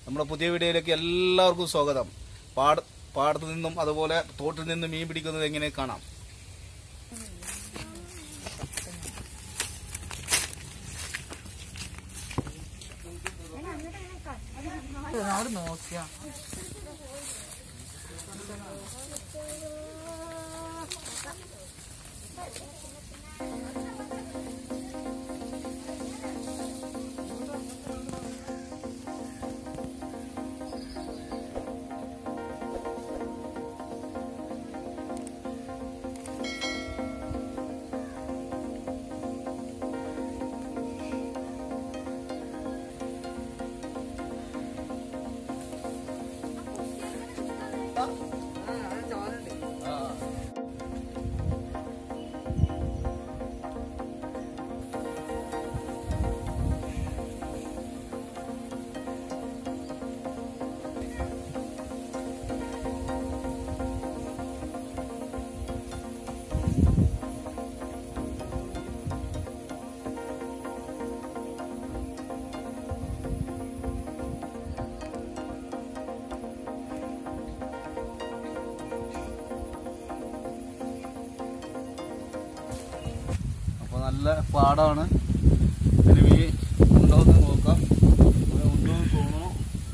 നമ്മുടെ പുതിയ വീഡിയോയിലേക്ക് എല്ലാവർക്കും സ്വാഗതം. പാടത്തു നിന്നും അതുപോലെ തോട്ടിൽ നിന്നും മീൻ പിടിക്കുന്നത് എങ്ങനെ കാണാം. നോക്കിയാ നല്ല പാടാണ്. ഇതിന് മീൻ ഉണ്ടോന്ന് നോക്കാം. ഉണ്ടോന്ന് തോന്നുന്നു.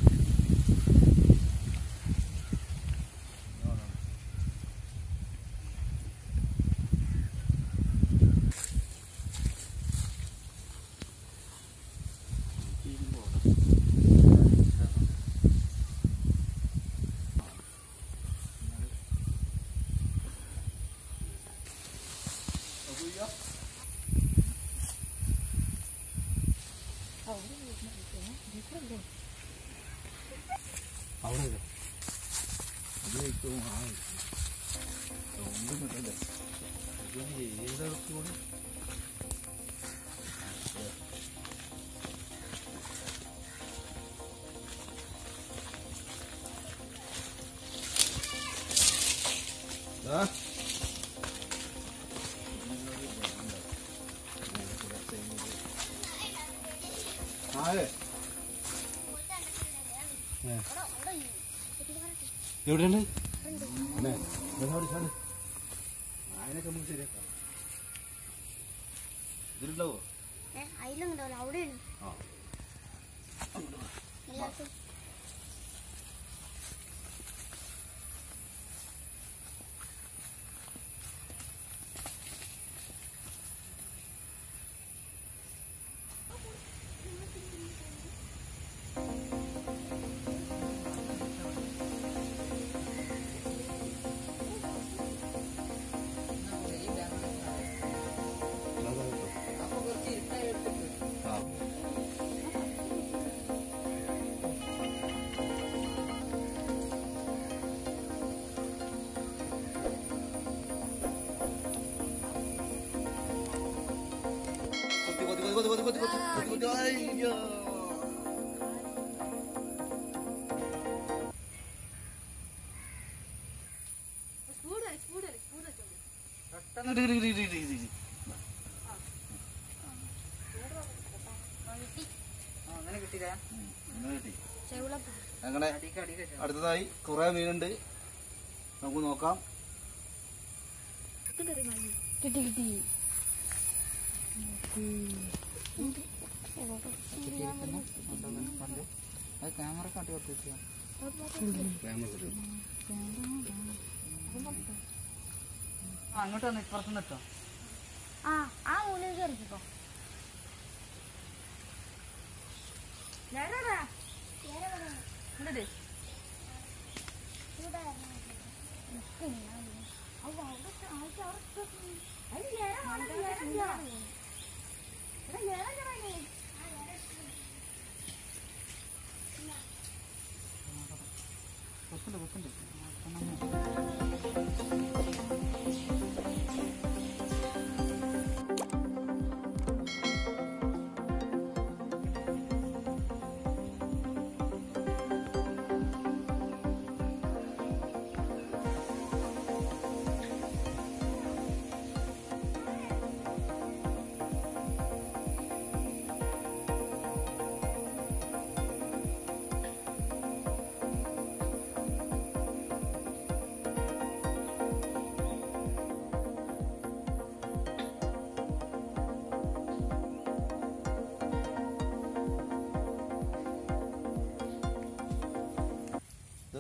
എവിടെയുണ്ട് അതിനൊക്കെ നമുക്ക് ശരിയാക്കാം. ഇതിലുണ്ടാവോ? അതിലുണ്ടാവില്ല, അവിടെയാണ്. അങ്ങനെ അടുത്തതായി കുറെ മീനുണ്ട്, നമുക്ക് നോക്കാം. കിട്ടി കിട്ടി. ക്യാമറ കാട്ടി കൊടുത്തു. അങ്ങോട്ട് വന്ന് ഇപ്പുറത്തുനിന്ന് ഇട്ടോ. ആ മൂന്നിലേക്ക് ഇറക്കിക്കോ.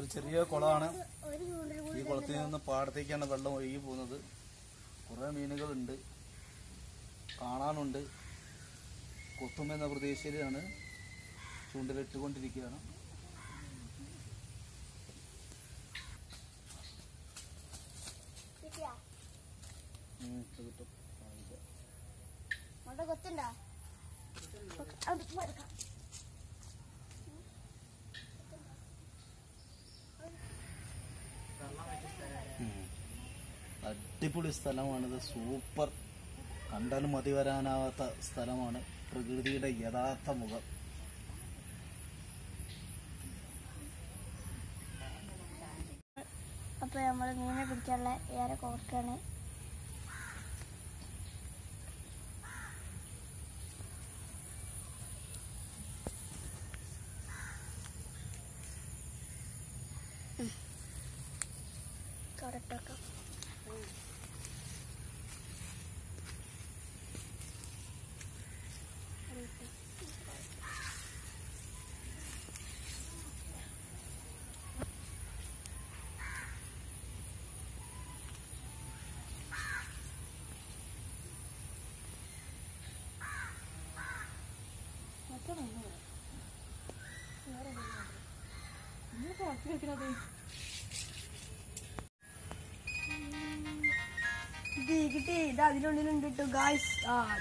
ചെറിയ കുളമാണ്. ഈ കുളത്തിൽ നിന്ന് പാടത്തേക്കാണ് വെള്ളം ഒഴുകി പോകുന്നത്. കുറേ മീനുകളുണ്ട്, കാണാനുണ്ട്. കൊത്തുമെന്ന പ്രതീക്ഷയിലാണ് ചൂണ്ടലിട്ടുകൊണ്ടിരിക്കുകയാണ്. അടിപൊളി സ്ഥലമാണിത്. സൂപ്പർ, കണ്ടാലും മതി വരാനാവാത്ത സ്ഥലമാണ്. പ്രകൃതിയുടെ യഥാർത്ഥ മുഖം. അപ്പോൾ നമ്മൾ മീനെ പിടിക്കാനുള്ള ഏറെ കോർക്കാണ്. കറക്റ്റാക്കാം. കിട്ടി. ഇത് അതിനുള്ളിലുണ്ട് കേട്ടോ ഗായ്സ്.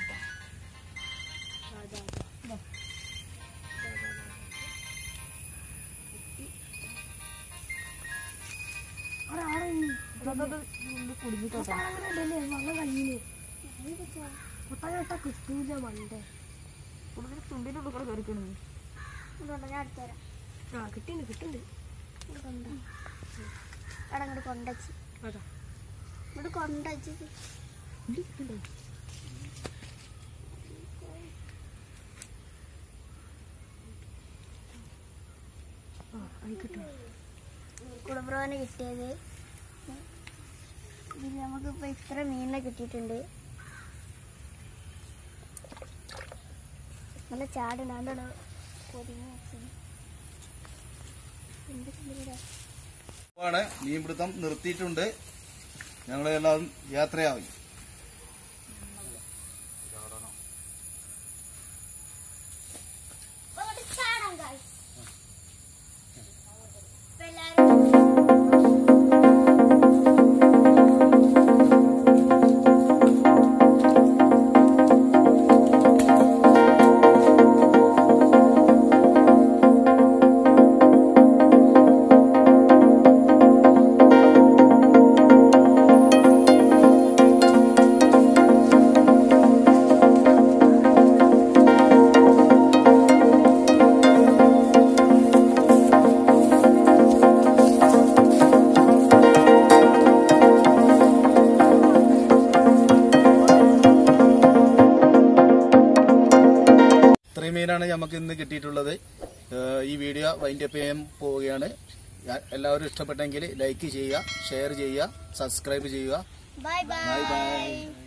കിട്ടൂല മണ്ടേ. ചുണ്ടിന്റെ ഉള്ളിൽ കൂടെ കയറിക്കണു. ഞാൻ അടുത്തുതരാം. കിട്ടുന്നുണ്ട്. എടാ ഇങ്ങോട്ട് കൊണ്ടച്ച്. ഇങ്ങോട്ട് കൊണ്ടച്ച്. കുടുംബനെ കിട്ടിയത്. ഇതിൽ നമുക്കിപ്പോ ഇത്ര മീനിനെ കിട്ടിയിട്ടുണ്ട്. നല്ല ചാടുണ്ടാണ്. മീൻപിടുത്തം നിർത്തിയിട്ടുണ്ട്. ഞങ്ങളെല്ലാം യാത്രയാവും. ഇത്രയും മീനാണ് നമുക്ക് ഇന്ന് കിട്ടിയിട്ടുള്ളത്. ഈ വീഡിയോ വൈൻഡപ്പ് ചെയ്യാൻ പോവുകയാണ്. എല്ലാവരും ഇഷ്ടപ്പെട്ടെങ്കിൽ ലൈക്ക് ചെയ്യുക, ഷെയർ ചെയ്യുക, സബ്സ്ക്രൈബ് ചെയ്യുക. Bye by.